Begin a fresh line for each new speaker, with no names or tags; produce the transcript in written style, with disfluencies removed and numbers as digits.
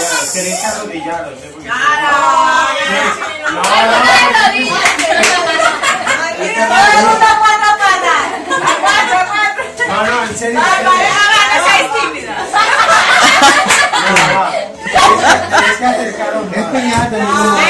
Querés arrodillaros, no, en serio. Tienes que acercaros más.